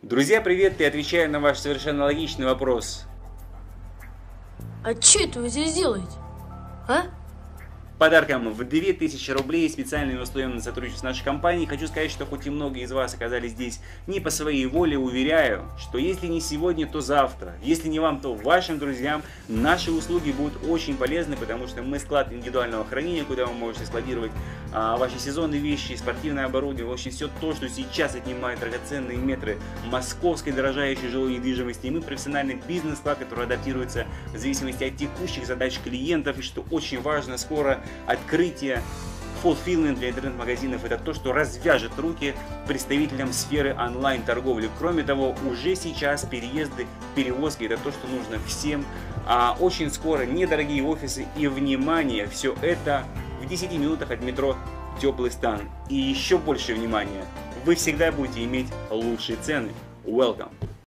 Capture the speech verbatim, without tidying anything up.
Друзья, привет! И отвечаю на ваш совершенно логичный вопрос. А что это вы здесь делаете? А? Подарком в две тысячи рублей специальными условиями на сотрудничество с нашей компанией. Хочу сказать, что хоть и многие из вас оказались здесь не по своей воле, уверяю, что если не сегодня, то завтра. Если не вам, то вашим друзьям наши услуги будут очень полезны, потому что мы склад индивидуального хранения, куда вы можете складировать а, ваши сезонные вещи, спортивное оборудование, в общем все то, что сейчас отнимает драгоценные метры московской дорожающей жилой недвижимости. И мы профессиональный бизнес-склад, который адаптируется в зависимости от текущих задач клиентов, и что очень важно, скоро открытие fulfillment для интернет-магазинов — это то, что развяжет руки представителям сферы онлайн-торговли. Кроме того, уже сейчас переезды, перевозки — это то, что нужно всем. А очень скоро недорогие офисы и, внимание, все это в десяти минутах от метро Теплый Стан. И еще больше внимания, вы всегда будете иметь лучшие цены. Welcome!